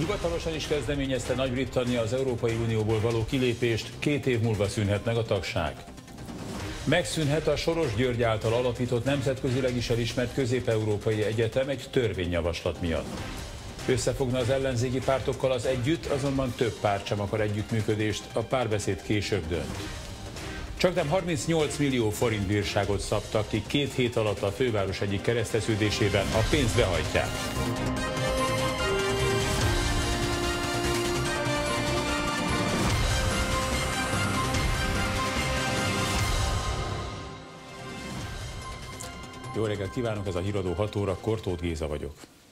Hivatalosan is kezdeményezte Nagy-Britannia az Európai Unióból való kilépést, 2 év múlva szűnhet meg a tagság. Megszűnhet a Soros György által alapított, nemzetközileg is elismert Közép-Európai Egyetem egy törvényjavaslat miatt. Összefogna az ellenzéki pártokkal az Együtt, azonban több párt sem akar együttműködést, a Párbeszéd később dönt. Csaknem 38 millió forint bírságot szabtak ki 2 hét alatt a főváros egyik kereszteződésében, a pénzt behajtják. Jó reggelt kívánok, ez a Híradó 6 órakor, Tóth Géza vagyok.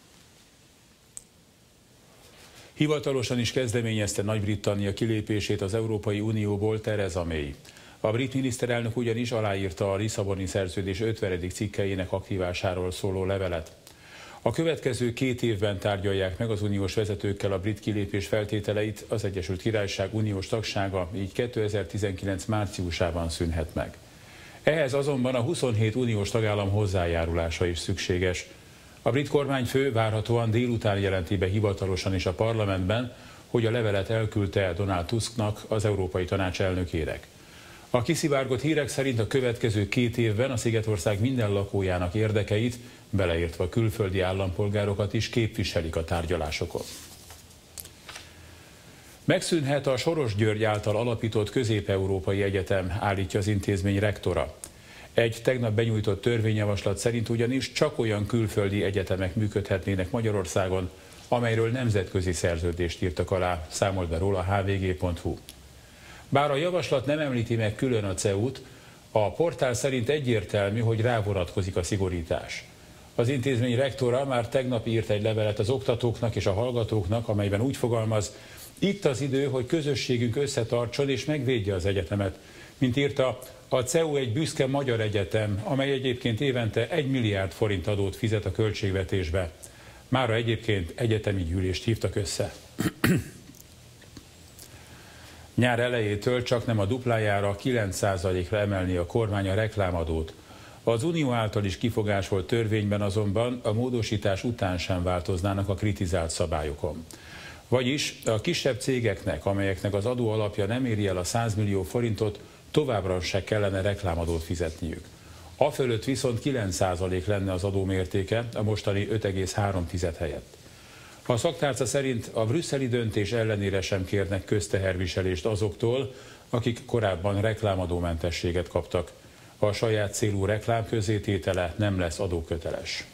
Hivatalosan is kezdeményezte Nagy-Britannia kilépését az Európai Unióból Theresa May. A brit miniszterelnök ugyanis aláírta a Lisszaboni Szerződés 50. cikkeinek aktívásáról szóló levelet. A következő 2 évben tárgyalják meg az uniós vezetőkkel a brit kilépés feltételeit, az Egyesült Királyság uniós tagsága így 2019 márciusában szűnhet meg. Ehhez azonban a 27 uniós tagállam hozzájárulása is szükséges. A brit kormányfő várhatóan délután jelenti be hivatalosan is a parlamentben, hogy a levelet elküldte Donald Tusknak, az Európai Tanács elnökének. A kiszivárgott hírek szerint a következő 2 évben a Szigetország minden lakójának érdekeit, beleértve a külföldi állampolgárokat is képviselik a tárgyalásokon. Megszűnhet a Soros György által alapított Közép-Európai Egyetem, állítja az intézmény rektora. Egy tegnap benyújtott törvényjavaslat szerint ugyanis csak olyan külföldi egyetemek működhetnének Magyarországon, amelyről nemzetközi szerződést írtak alá, számolt be róla a hvg.hu. Bár a javaslat nem említi meg külön a CEU-t, a portál szerint egyértelmű, hogy rá vonatkozik a szigorítás. Az intézmény rektora már tegnap írt egy levelet az oktatóknak és a hallgatóknak, amelyben úgy fogalmaz: itt az idő, hogy közösségünk összetartson és megvédje az egyetemet. Mint írta, a CEU egy büszke magyar egyetem, amely egyébként évente 1 milliárd forint adót fizet a költségvetésbe. Mára egyébként egyetemi gyűlést hívtak össze. Nyár elejétől csaknem a duplájára, 9%-ra emelni a kormány a reklámadót. Az Unió által is kifogásolt törvényben azonban a módosítás után sem változnának a kritizált szabályokon. Vagyis a kisebb cégeknek, amelyeknek az adó alapja nem éri el a 100 millió forintot, továbbra se kellene reklámadót fizetniük. Afölött viszont 9% lenne az adó mértéke, a mostani 5,3 helyett. A szaktárca szerint a brüsszeli döntés ellenére sem kérnek közteherviselést azoktól, akik korábban reklámadómentességet kaptak. A saját célú reklám közzététele nem lesz adóköteles.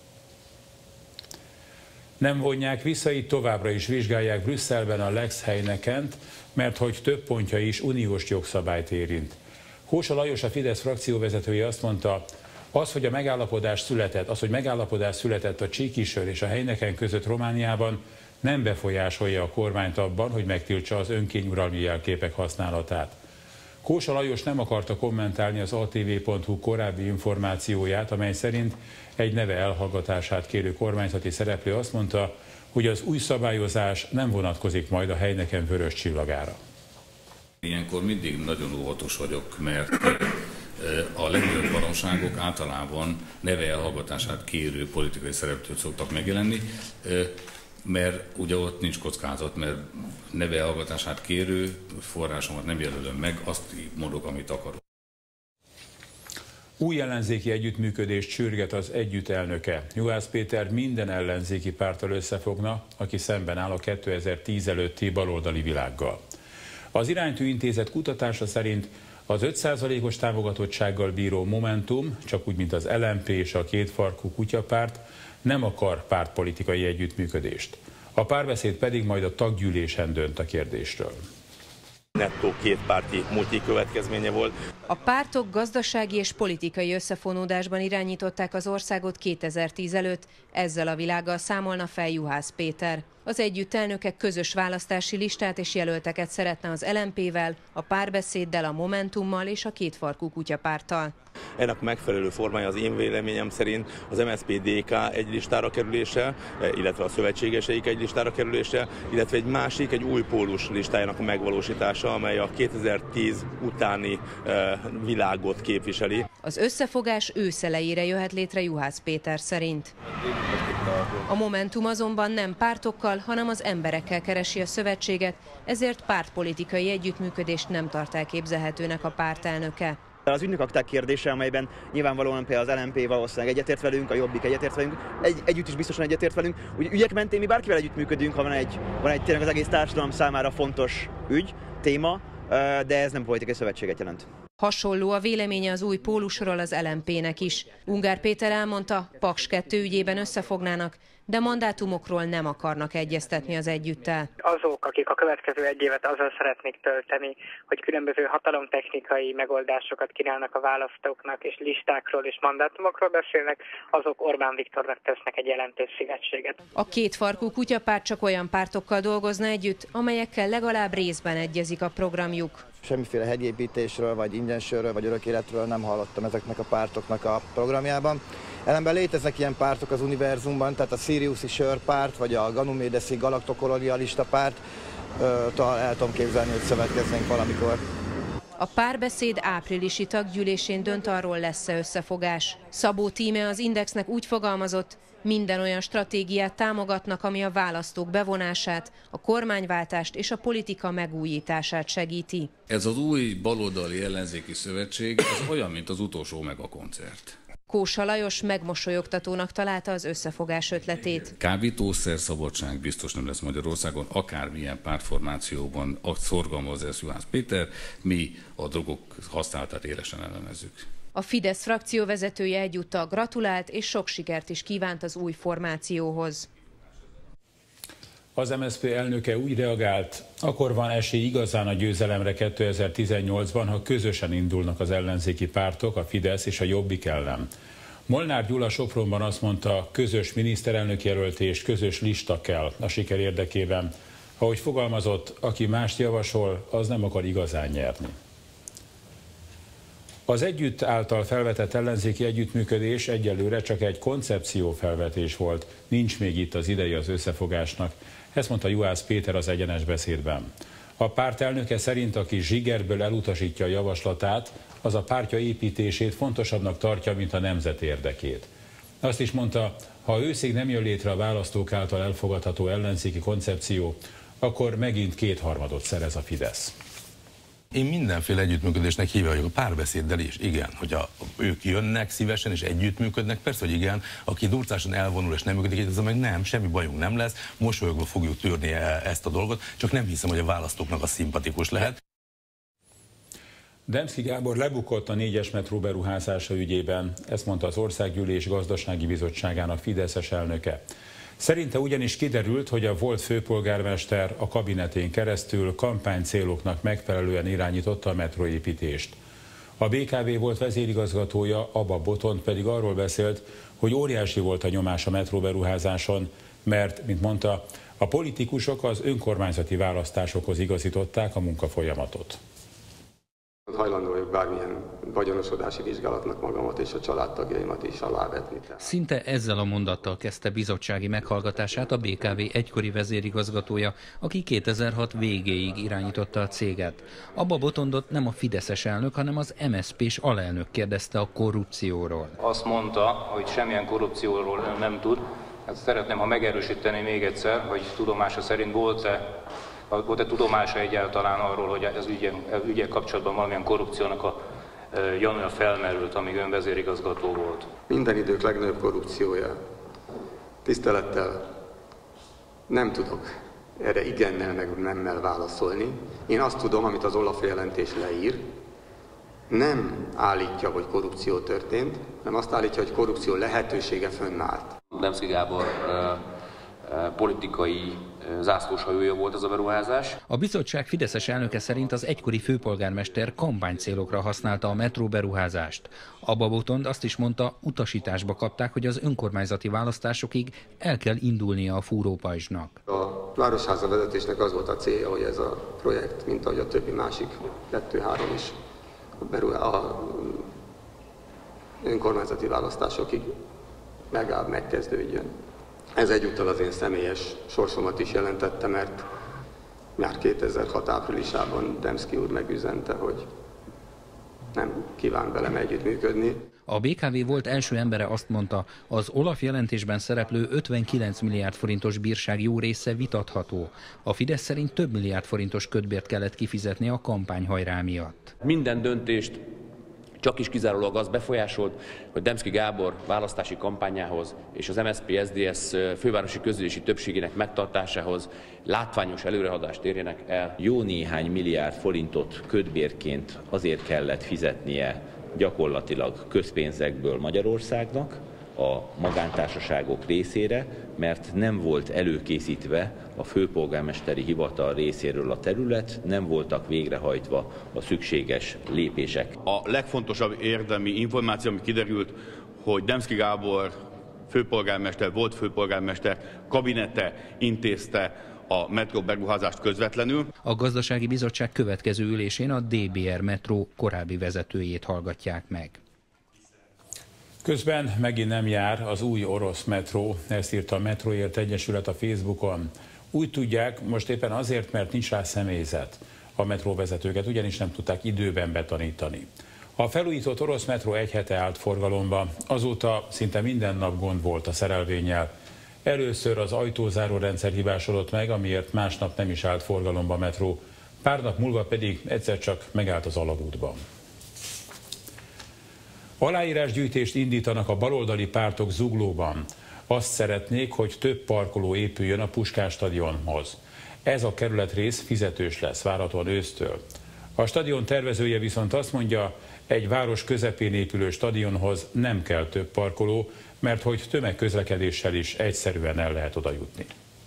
Nem vonják vissza, így továbbra is vizsgálják Brüsszelben a Lex Heinekent, mert hogy több pontja is uniós jogszabályt érint. Kósa Lajos, a Fidesz frakcióvezetője azt mondta, hogy megállapodás született a csíkisör és a Heineken között Romániában, nem befolyásolja a kormányt abban, hogy megtiltsa az önkényuralmi jelképek használatát. Kósa Lajos nem akarta kommentálni az atv.hu korábbi információját, amely szerint egy neve elhallgatását kérő kormányzati szereplő azt mondta, hogy az új szabályozás nem vonatkozik majd a Heineken vörös csillagára. Ilyenkor mindig nagyon óvatos vagyok, mert a legnagyobb baromságok általában neve elhallgatását kérő politikai szereplőt szoktak megjelenni, mert ugye ott nincs kockázat, mert neve elhallgatását kérő forrásomat nem jelölöm meg, azt mondok, amit akarok. Új ellenzéki együttműködést sürget az Együtt elnöke. Juhász Péter minden ellenzéki párttal összefogna, aki szemben áll a 2010 előtti baloldali világgal. Az Iránytű Intézet kutatása szerint az 5%-os támogatottsággal bíró Momentum, csak úgy, mint az LMP és a kétfarkú kutyapárt, nem akar pártpolitikai együttműködést. A Párbeszéd pedig majd a taggyűlésen dönt a kérdésről. Nettó kétpárti multi következménye volt. A pártok gazdasági és politikai összefonódásban irányították az országot 2010 előtt, ezzel a világgal számolna fel Juhász Péter. Az Együtt elnöke közös választási listát és jelölteket szeretne az LMP-vel, a Párbeszéddel, a Momentummal és a kétfarkú kutyapárttal. Ennek megfelelő formája az én véleményem szerint az MSZP-DK egy listára kerülése, illetve a szövetségeseik egy listára kerülése, illetve egy új pólus listájának a megvalósítása, amely a 2010 utáni világot képviseli. Az összefogás ősz elejére jöhet létre Juhász Péter szerint. A Momentum azonban nem pártokkal, hanem az emberekkel keresi a szövetséget, ezért pártpolitikai együttműködést nem tart elképzelhetőnek a pártelnöke. Az ügynökakták kérdése, amelyben nyilvánvalóan például az LMP valószínűleg egyetért velünk, a Jobbik egyetért velünk, együtt is biztosan egyetért velünk. Úgy ügyek mentén mi bárkivel együttműködünk, ha van egy tényleg az egész társadalom számára fontos ügy, téma, de ez nem politikai szövetséget jelent. Hasonló a véleménye az új pólusról az LMP-nek is. Ungár Péter elmondta, Paks 2 ügyében összefognának, de mandátumokról nem akarnak egyeztetni az együttel. Azok, akik a következő egy évet azzal szeretnék tölteni, hogy különböző hatalomtechnikai megoldásokat kínálnak a választóknak, és listákról és mandátumokról beszélnek, azok Orbán Viktornak tesznek egy jelentős szívetséget. A kétfarkú kutyapárt csak olyan pártokkal dolgozna együtt, amelyekkel legalább részben egyezik a programjuk. Semmiféle hegyépítésről, vagy ingyensőről, vagy örök életről nem hallottam ezeknek a pártoknak a programjában. Ellenben léteznek ilyen pártok az univerzumban, tehát a Siriusi sörpárt, vagy a Ganymedeszi galaktokolonialista párt, el tudom képzelni, hogy szövetkeznénk valamikor. A párbeszéd áprilisi taggyűlésén dönt arról, lesz-e összefogás. Szabó Tíme az Indexnek úgy fogalmazott, minden olyan stratégiát támogatnak, ami a választók bevonását, a kormányváltást és a politika megújítását segíti. Ez az új baloldali ellenzéki szövetség az olyan, mint az utolsó megakoncert. Kósa Lajos megmosolyogtatónak találta az összefogás ötletét. Kábítószerszabadság biztos nem lesz Magyarországon, akármilyen pártformációban szorgalmaz ezt Juhász Péter, mi a drogok használatát élesen ellenezzük. A Fidesz frakció vezetője egyúttal gratulált és sok sikert is kívánt az új formációhoz. Az MSZP elnöke úgy reagált, akkor van esély igazán a győzelemre 2018-ban, ha közösen indulnak az ellenzéki pártok, a Fidesz és a Jobbik ellen. Molnár Gyula Sopronban azt mondta, közös miniszterelnök jelöltés, közös lista kell a siker érdekében. Ahogy fogalmazott, aki mást javasol, az nem akar igazán nyerni. Az Együtt által felvetett ellenzéki együttműködés egyelőre csak egy koncepciófelvetés volt, nincs még itt az ideje az összefogásnak. Ezt mondta Juhász Péter az Egyenes Beszédben. A párt elnöke szerint, aki zsigerből elutasítja a javaslatát, az a pártja építését fontosabbnak tartja, mint a nemzet érdekét. Azt is mondta, ha őszig nem jön létre a választók által elfogadható ellenzéki koncepció, akkor megint kétharmadot szerez a Fidesz. Én mindenféle együttműködésnek híve vagyok, a párbeszéddel is, igen, hogy ők jönnek szívesen és együttműködnek, persze, hogy igen, aki durcásan elvonul és nem működik, ez meg nem, semmi bajunk nem lesz, mosolyogva fogjuk tűrni ezt a dolgot, csak nem hiszem, hogy a választóknak az szimpatikus lehet. Demszky Gábor lebukott a 4-es metró beruházása ügyében, ezt mondta az Országgyűlés Gazdasági Bizottságának fideszes elnöke. Szerinte ugyanis kiderült, hogy a volt főpolgármester a kabinetén keresztül kampánycéloknak megfelelően irányította a metróépítést. A BKV volt vezérigazgatója, Abba Botond pedig arról beszélt, hogy óriási volt a nyomás a metróberuházáson, mert, mint mondta, a politikusok az önkormányzati választásokhoz igazították a munkafolyamatot. Hajlandó vagyok bármilyen vagyonosodási vizsgálatnak magamat és a családtagjaimat is alávetni. Szinte ezzel a mondattal kezdte bizottsági meghallgatását a BKV egykori vezérigazgatója, aki 2006 végéig irányította a céget. Abba Botondot nem a fideszes elnök, hanem az MSZP-s alelnök kérdezte a korrupcióról. Azt mondta, hogy semmilyen korrupcióról nem tud. Hát szeretném, ha megerősíteni még egyszer, hogy tudomása szerint volt-e tudomása egyáltalán arról, hogy az ügyek kapcsolatban valamilyen korrupciónak a gyanúja felmerült, amíg ön vezérigazgató volt? Minden idők legnagyobb korrupciója. Tisztelettel nem tudok erre igennel meg nemmel válaszolni. Én azt tudom, amit az Olaf jelentés leír, nem állítja, hogy korrupció történt, hanem azt állítja, hogy korrupció lehetősége fönnállt. Demszky Gábor politikai zászlóshajója volt ez a beruházás. A bizottság fideszes elnöke szerint az egykori főpolgármester kampánycélokra használta a metró beruházást. Abba Botond azt is mondta, utasításba kapták, hogy az önkormányzati választásokig el kell indulnia a fúrópajzsnak. A Városháza vezetésnek az volt a célja, hogy ez a projekt, mint ahogy a többi másik 2-3 is, a önkormányzati választásokig legalább megkezdődjön. Ez egyúttal az én személyes sorsomat is jelentette, mert már 2006 áprilisában Demszky úr megüzente, hogy nem kíván velem együttműködni. A BKV volt első embere azt mondta, az OLAF jelentésben szereplő 59 milliárd forintos bírság jó része vitatható. A Fidesz szerint több milliárd forintos kötbért kellett kifizetni a kampányhajrá miatt. Minden döntést csak is kizárólag az befolyásolt, hogy Demszky Gábor választási kampányához és az MSZP-SZDSZ fővárosi közgyűlési többségének megtartásához látványos előrehaladást érjenek el. Jó néhány milliárd forintot kötbérként azért kellett fizetnie gyakorlatilag közpénzekből Magyarországnak a magántársaságok részére, mert nem volt előkészítve a főpolgármesteri hivatal részéről a terület, nem voltak végrehajtva a szükséges lépések. A legfontosabb érdemi információ, ami kiderült, hogy Demszky Gábor volt főpolgármester kabinete intézte a metró beruházást közvetlenül. A Gazdasági Bizottság következő ülésén a DBR metró korábbi vezetőjét hallgatják meg. Közben megint nem jár az új orosz metró, ezt írta a Metróért Egyesület a Facebookon. Úgy tudják, most éppen azért, mert nincs rá személyzet. A metróvezetőket ugyanis nem tudták időben betanítani. A felújított orosz metró egy hete állt forgalomba, azóta szinte minden nap gond volt a szerelvénnyel. Először az ajtózáró rendszer hibásodott meg, amiért másnap nem is állt forgalomba a metró. Pár nap múlva pedig egyszer csak megállt az alagútban. Aláírásgyűjtést indítanak a baloldali pártok Zuglóban. Azt szeretnék, hogy több parkoló épüljön a Puskás stadionhoz. Ez a kerületrész fizetős lesz, várhatóan ősztől. A stadion tervezője viszont azt mondja, egy város közepén épülő stadionhoz nem kell több parkoló, mert hogy tömegközlekedéssel is egyszerűen el lehet oda jutni.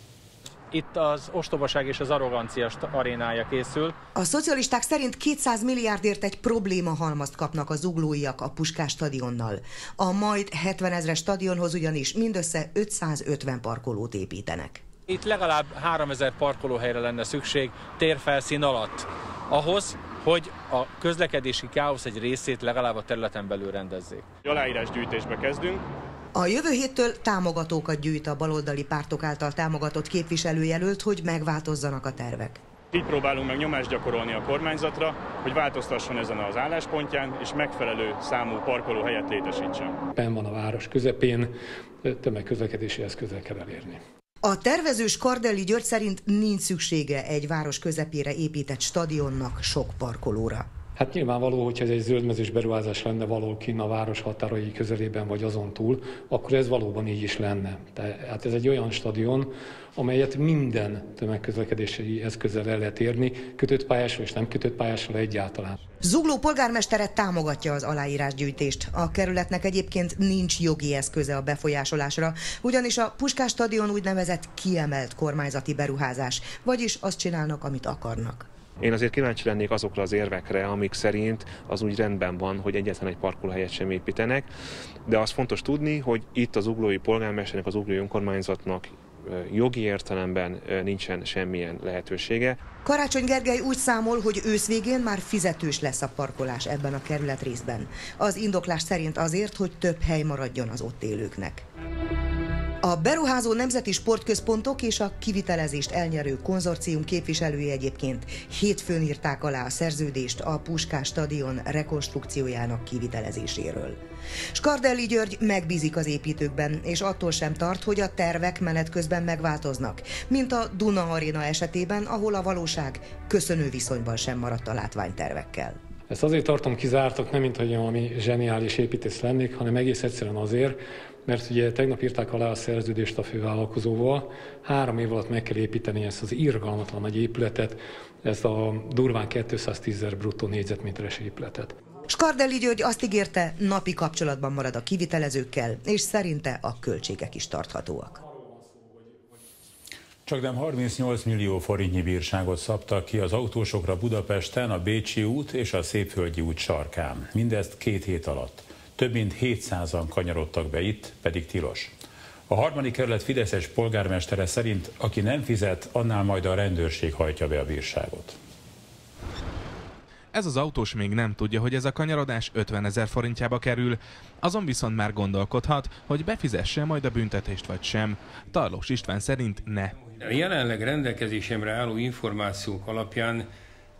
Itt az ostobaság és az arrogancia arénája készül. A szocialisták szerint 200 milliárdért egy problémahalmazt kapnak a zuglóiak a Puskás stadionnal. A majd 70 000-es stadionhoz ugyanis mindössze 550 parkolót építenek. Itt legalább 3000 parkolóhelyre lenne szükség térfelszín alatt, ahhoz, hogy a közlekedési káosz egy részét legalább a területen belül rendezzék. Aláírásgyűjtésbe kezdünk. A jövő héttől támogatókat gyűjt a baloldali pártok által támogatott képviselőjelölt, hogy megváltozzanak a tervek. Így próbálunk meg nyomást gyakorolni a kormányzatra, hogy változtasson ezen az álláspontján, és megfelelő számú parkolóhelyet létesítsen. Benn van a város közepén, tömegközlekedési eszközzel kell elérni. A tervező Skardelli György szerint nincs szüksége egy város közepére épített stadionnak sok parkolóra. Hát nyilvánvaló, hogyha ez egy zöldmezős beruházás lenne valahol kinn a város határai közelében vagy azon túl, akkor ez valóban így is lenne. Tehát ez egy olyan stadion, amelyet minden tömegközlekedési eszközzel el lehet érni, kötött pályásról és nem kötött pályásról egyáltalán. Zugló polgármestere támogatja az aláírásgyűjtést. A kerületnek egyébként nincs jogi eszköze a befolyásolásra, ugyanis a Puskás stadion úgynevezett kiemelt kormányzati beruházás, vagyis azt csinálnak, amit akarnak. Én azért kíváncsi lennék azokra az érvekre, amik szerint az úgy rendben van, hogy egyetlen egy parkolóhelyet sem építenek, de az fontos tudni, hogy itt az zuglói polgármesternek, az zuglói önkormányzatnak jogi értelemben nincsen semmilyen lehetősége. Karácsony Gergely úgy számol, hogy ősz végén már fizetős lesz a parkolás ebben a kerületrészben. Az indoklás szerint azért, hogy több hely maradjon az ott élőknek. A beruházó nemzeti sportközpontok és a kivitelezést elnyerő konzorcium képviselői egyébként hétfőn írták alá a szerződést a Puskás stadion rekonstrukciójának kivitelezéséről. Skardelli György megbízik az építőkben, és attól sem tart, hogy a tervek menet közben megváltoznak, mint a Duna Aréna esetében, ahol a valóság köszönő viszonyban sem maradt a látványtervekkel. Ezt azért tartom kizártak, nem mint hogy valami zseniális építész lennék, hanem egész egyszerűen azért, mert ugye tegnap írták alá a szerződést a fővállalkozóval, 3 év alatt meg kell építeni ezt az irgalmatlan nagy épületet, ezt a durván 210 000 bruttó négyzetméteres épületet. Skardelli György azt ígérte, napi kapcsolatban marad a kivitelezőkkel, és szerinte a költségek is tarthatóak. Csaknem 38 millió forintnyi bírságot szabtak ki az autósokra Budapesten, a Bécsi út és a Szépvölgyi út sarkán. Mindezt 2 hét alatt. Több mint 700-an kanyarodtak be itt, pedig tilos. A 3. kerület fideszes polgármestere szerint, aki nem fizet, annál majd a rendőrség hajtja be a bírságot. Ez az autós még nem tudja, hogy ez a kanyarodás 50 000 forintjába kerül, azon viszont már gondolkodhat, hogy befizesse majd a büntetést vagy sem. Tarlós István szerint ne. A jelenleg rendelkezésemre álló információk alapján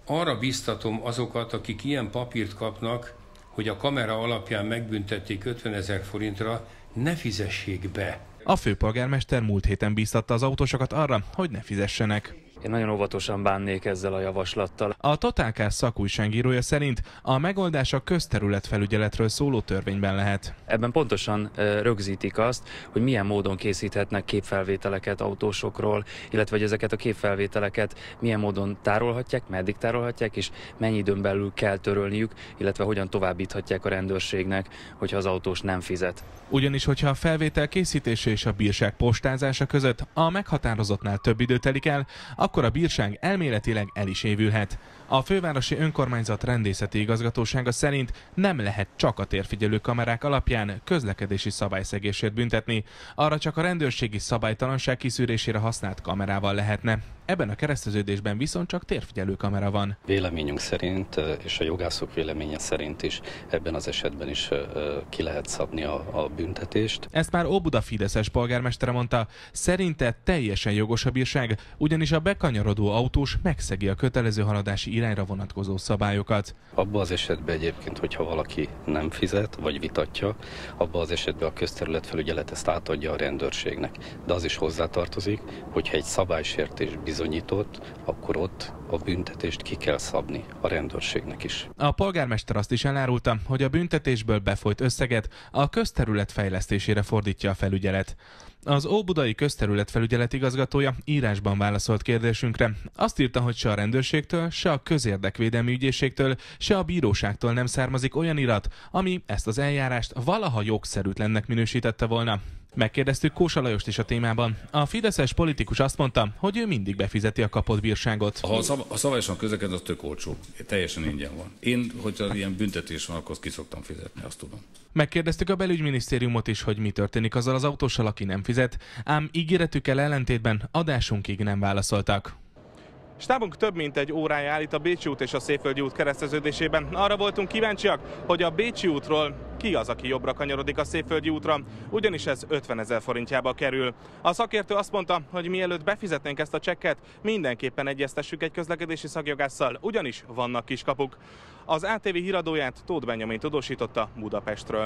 Arra biztatom azokat, akik ilyen papírt kapnak, hogy a kamera alapján megbüntették 50 000 forintra, ne fizessék be. A főpolgármester múlt héten bíztatta az autósokat arra, hogy ne fizessenek. Én nagyon óvatosan bánnék ezzel a javaslattal. A Total Car szakújságírója szerint a megoldás a közterületfelügyeletről szóló törvényben lehet. Ebben pontosan rögzítik azt, hogy milyen módon készíthetnek képfelvételeket autósokról, illetve hogy ezeket a képfelvételeket milyen módon tárolhatják, meddig tárolhatják, és mennyi időn belül kell törölniük, illetve hogyan továbbíthatják a rendőrségnek, hogyha az autós nem fizet. Ugyanis, hogyha a felvétel készítése és a bírság postázása között a meghatározottnál több idő telik el, akkor a bírság elméletileg el is évülhet. A fővárosi önkormányzat rendészeti igazgatósága szerint nem lehet csak a térfigyelő kamerák alapján közlekedési szabályszegésért büntetni, arra csak a rendőrségi szabálytalanság kiszűrésére használt kamerával lehetne. Ebben a kereszteződésben viszont csak térfigyelő kamera van. Véleményünk szerint, és a jogászok véleménye szerint is ebben az esetben is ki lehet szabni a büntetést. Ezt már Óbuda fideszes polgármestere mondta, szerinte teljesen jogos a bírság, ugyanis a bekanyarodó autós megszegi a kötelező haladási irányra vonatkozó szabályokat. Abban az esetben egyébként, hogyha valaki nem fizet, vagy vitatja, abban az esetben a közterületfelügyelet ezt átadja a rendőrségnek. De az is hozzátartozik, hogyha egy szabálysértés bizonyított, akkor ott a büntetést ki kell szabni a rendőrségnek is. A polgármester azt is elárulta, hogy a büntetésből befolyt összeget a közterület fejlesztésére fordítja a felügyelet. Az óbudai közterületfelügyelet igazgatója írásban válaszolt kérdésünkre. Azt írta, hogy se a rendőrségtől, se a közérdekvédelmi ügyészségtől, se a bíróságtól nem származik olyan irat, ami ezt az eljárást valaha jogszerűtlennek minősítette volna. Megkérdeztük Kósa Lajost is a témában. A fideszes politikus azt mondta, hogy ő mindig befizeti a kapott bírságot. Ha a szabályosan közlekedés, az tök olcsó. Teljesen ingyen van. Én, hogyha ilyen büntetés van, akkor azt ki szoktam fizetni, azt tudom. Megkérdeztük a belügyminisztériumot is, hogy mi történik azzal az autóssal, aki nem fizet, ám ígéretükkel ellentétben adásunkig nem válaszoltak. Stábunk több mint egy órája áll itt a Bécsi út és a Széföldi út kereszteződésében. Arra voltunk kíváncsiak, hogy a Bécsi útról ki az, aki jobbra kanyarodik a Széföldi útra, ugyanis ez 50 000 forintjába kerül. A szakértő azt mondta, hogy mielőtt befizetnénk ezt a csekket, mindenképpen egyeztessük egy közlekedési szakjogásszal, ugyanis vannak kiskapuk. Az ATV híradóját Tóth Benjamin tudósította Budapestről.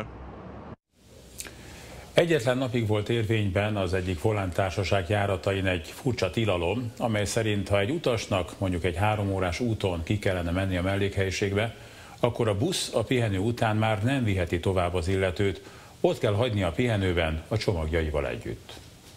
Egyetlen napig volt érvényben az egyik volántársaság járatain egy furcsa tilalom, amely szerint, ha egy utasnak mondjuk egy 3 órás úton ki kellene menni a mellékhelyiségbe, akkor a busz a pihenő után már nem viheti tovább az illetőt, ott kell hagyni a pihenőben a csomagjaival együtt.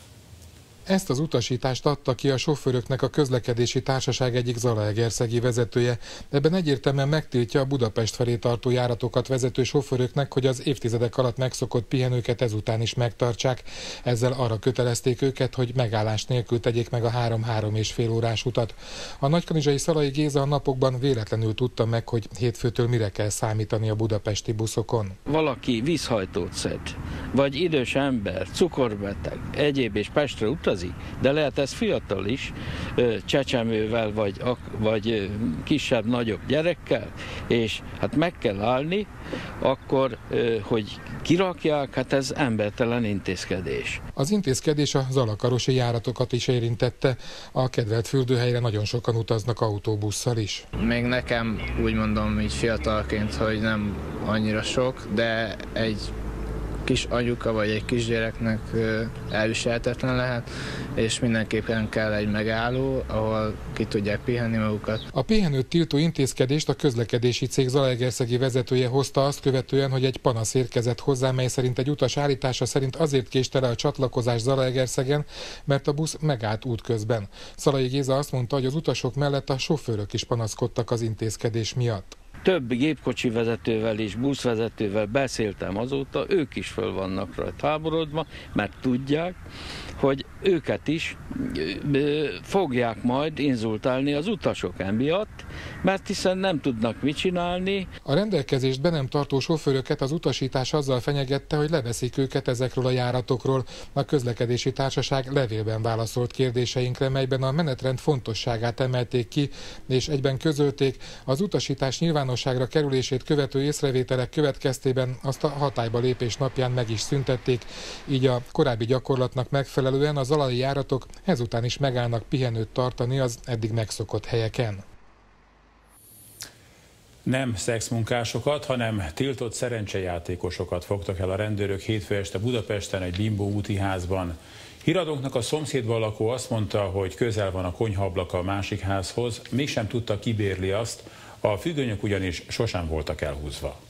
Ezt az utasítást adta ki a sofőröknek a közlekedési társaság egyik zalaegerszegi vezetője. Ebben egyértelműen megtiltja a Budapest felé tartó járatokat vezető sofőröknek, hogy az évtizedek alatt megszokott pihenőket ezután is megtartsák. Ezzel arra kötelezték őket, hogy megállás nélkül tegyék meg a 3-3,5 órás utat. A nagykanizsai Szalai Géza a napokban véletlenül tudta meg, hogy hétfőtől mire kell számítani a budapesti buszokon. Valaki vízhajtót szed, vagy idős ember, cukorbeteg, egyéb és Pestre utazik, de lehet ez fiatal is, csecsemővel vagy kisebb-nagyobb gyerekkel, és hát meg kell állni, akkor, hogy kirakják, hát ez embertelen intézkedés. Az intézkedés a zalakarosi járatokat is érintette. A kedvelt fürdőhelyre nagyon sokan utaznak autóbusszal is. Még nekem úgy mondom így fiatalként, hogy nem annyira sok, de egy kis anyuka vagy egy kisgyereknek elviselhetetlen lehet, és mindenképpen kell egy megálló, ahol ki tudják pihenni magukat. A pihenőt tiltó intézkedést a közlekedési cég zalaegerszegi vezetője hozta azt követően, hogy egy panasz érkezett hozzá, mely szerint egy utas állítása szerint azért késte le a csatlakozás Zalaegerszegen, mert a busz megállt útközben. Szalai Géza azt mondta, hogy az utasok mellett a sofőrök is panaszkodtak az intézkedés miatt. Több gépkocsi vezetővel és buszvezetővel beszéltem azóta, ők is föl vannak rajta háborodva, mert tudják, hogy őket is fogják majd inzultálni az utasok emiatt, mert hiszen nem tudnak mit csinálni. A rendelkezést be nem tartó sofőröket az utasítás azzal fenyegette, hogy leveszik őket ezekről a járatokról. A közlekedési társaság levélben válaszolt kérdéseinkre, melyben a menetrend fontosságát emelték ki, és egyben közölték, az utasítás nyilvánosságra kerülését követő észrevételek következtében azt a hatályba lépés napján meg is szüntették, így a korábbi gyakorlatnak megfelelően a zalai járatok ezután is megállnak pihenőt tartani az eddig megszokott helyeken. Nem szexmunkásokat, hanem tiltott szerencsejátékosokat fogtak el a rendőrök hétfő este Budapesten egy Bimbo úti házban. Híradónknak a szomszédban lakó azt mondta, hogy közel van a konyhaablaka a másik házhoz, mégsem tudta kibérli azt, a függönyök ugyanis sosem voltak elhúzva.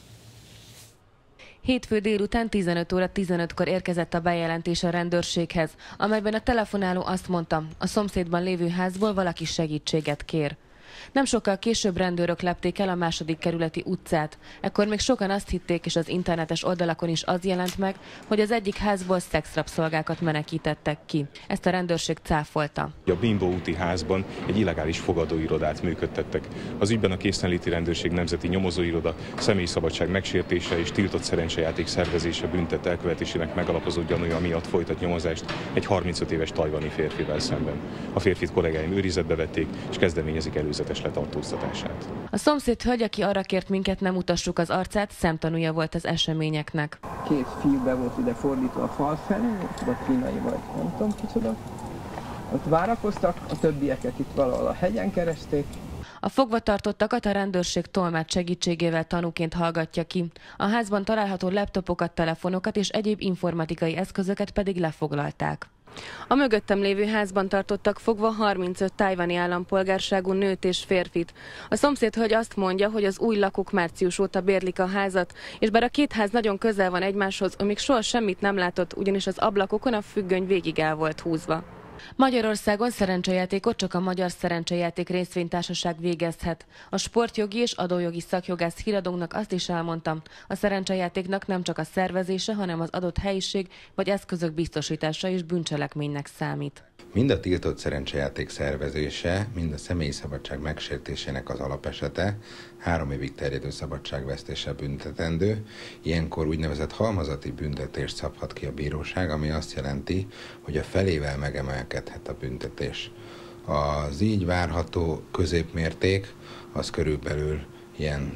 Hétfő délután 15 óra 15-kor érkezett a bejelentés a rendőrséghez, amelyben a telefonáló azt mondta, a szomszédban lévő házból valaki segítséget kér. Nem sokkal később rendőrök lepték el a második kerületi utcát. Ekkor még sokan azt hitték, és az internetes oldalakon is az jelent meg, hogy az egyik házból szexrabszolgákat menekítettek ki. Ezt a rendőrség cáfolta. A Bimbo úti házban egy illegális fogadóirodát működtettek. Az ügyben a Készenléti Rendőrség Nemzeti Nyomozóiroda személyszabadság megsértése és tiltott szerencsejáték szervezése büntet elkövetésének megalapozott gyanúja miatt folytat nyomozást egy 35 éves tajvani férfivel szemben. A férfit kollégáim őrizetbe vették, és kezdeményezik előzetes letartóztatását. A szomszéd hölgy, aki arra kért minket, nem mutassuk az arcát, szemtanúja volt az eseményeknek. Két fiú be volt ide fordítva a fal felé, vagy kínai vagy nem tudom kicsoda. Ott várakoztak, a többieket itt valahol a hegyen keresték. A fogvatartottakat a rendőrség tolmács segítségével tanúként hallgatja ki. A házban található laptopokat, telefonokat és egyéb informatikai eszközöket pedig lefoglalták. A mögöttem lévő házban tartottak fogva 35 tajvani állampolgárságú nőt és férfit. A szomszéd hölgy azt mondja, hogy az új lakók március óta bérlik a házat, és bár a két ház nagyon közel van egymáshoz, ő még soha semmit nem látott, ugyanis az ablakokon a függöny végig el volt húzva. Magyarországon szerencsejátékot csak a Magyar Szerencsejáték Részvénytársaság végezhet. A sportjogi és adójogi szakjogász híradónknak azt is elmondtam, a szerencsejátéknak nem csak a szervezése, hanem az adott helyiség vagy eszközök biztosítása is bűncselekménynek számít. Mind a tiltott szerencsejáték szervezése, mind a személyi szabadság megsértésének az alapesete 3 évig terjedő szabadságvesztése büntetendő. Ilyenkor úgynevezett halmazati büntetést szabhat ki a bíróság, ami azt jelenti, hogy a felével megemelkedhet a büntetés. Az így várható középmérték az körülbelül ilyen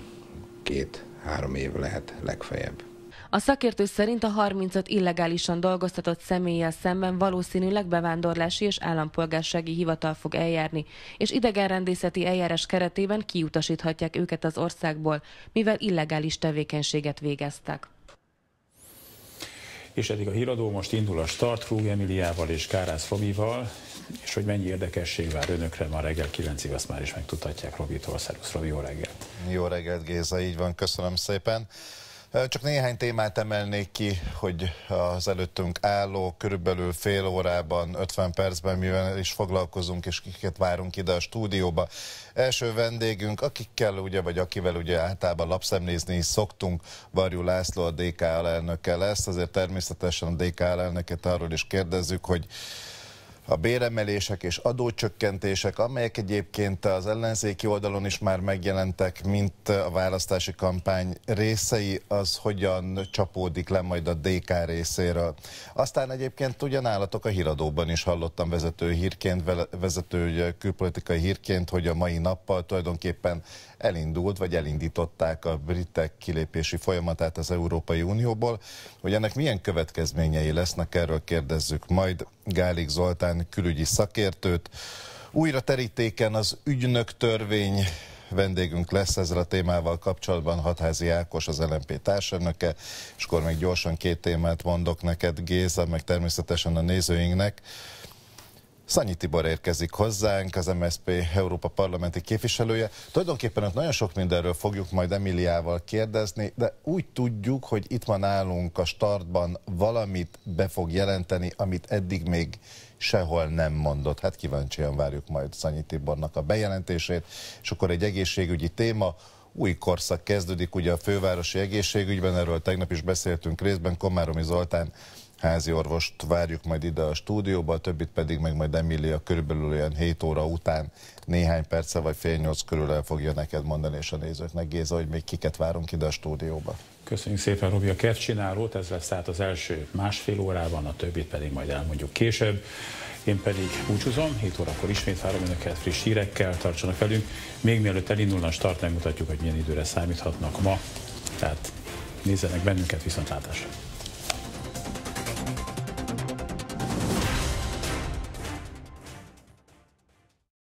2-3 év lehet legfeljebb. A szakértő szerint a 35 illegálisan dolgoztatott személlyel szemben valószínűleg bevándorlási és állampolgársági hivatal fog eljárni, és idegenrendészeti eljárás keretében kiutasíthatják őket az országból, mivel illegális tevékenységet végeztek. És eddig a híradó, most indul a start Krug Emiliával és Kárász Robival, és hogy mennyi érdekesség vár önökre ma reggel 9-ig, azt már is megtudhatják Robitól. Szervusz Robi, jó reggelt! Jó reggelt Géza, így van, köszönöm szépen. Csak néhány témát emelnék ki, hogy az előttünk álló körülbelül fél órában, 50 percben mivel is foglalkozunk, és kiket várunk ide a stúdióba. Első vendégünk, akikkel ugye, vagy akivel ugye általában lapszemlézni is szoktunk, Varjú László, a DK alelnöke lesz, azért természetesen a DK alelnöket arról is kérdezzük, hogy a béremelések és adócsökkentések, amelyek egyébként az ellenzéki oldalon is már megjelentek, mint a választási kampány részei, az hogyan csapódik le majd a DK részéről. Aztán egyébként ugyanállatok a híradóban is hallottam vezető külpolitikai hírként, hogy a mai nappal tulajdonképpen elindult, vagy elindították a britek kilépési folyamatát az Európai Unióból. Hogy ennek milyen következményei lesznek, erről kérdezzük majd Gálik Zoltán külügyi szakértőt. Újra terítéken az ügynök törvény, vendégünk lesz ezzel a témával kapcsolatban, Hatházi Ákos, az LMP társelnöke, és akkor még gyorsan 2 témát mondok neked, Géza, meg természetesen a nézőinknek. Szanyi Tibor érkezik hozzánk, az MSZP Európa parlamenti képviselője. Tulajdonképpen nagyon sok mindenről fogjuk majd Emiliával kérdezni, de úgy tudjuk, hogy itt van nálunk a startban, valamit be fog jelenteni, amit eddig még sehol nem mondott. Hát kíváncsian várjuk majd Szanyi Tibornak a bejelentését, és akkor egy egészségügyi téma. Új korszak kezdődik ugye a fővárosi egészségügyben, erről tegnap is beszéltünk részben, Komáromi Zoltán házi orvost várjuk majd ide a stúdióba, a többit pedig meg majd Emília körülbelül olyan 7 óra után néhány perce vagy fél 8 körül el fogja neked mondani, és a nézőknek, Géza, hogy még kiket várunk ide a stúdióba. Köszönjük szépen, Robi, a kedvcsinálót, ez lesz tehát az első másfél órában, a többit pedig majd elmondjuk később. Én pedig búcsúzom, 7 órakor ismét várom önöket friss hírekkel, tartsanak velünk. Még mielőtt elindulna a start, megmutatjuk, hogy milyen időre számíthatnak ma, tehát nézzenek bennünket, viszontlátásra!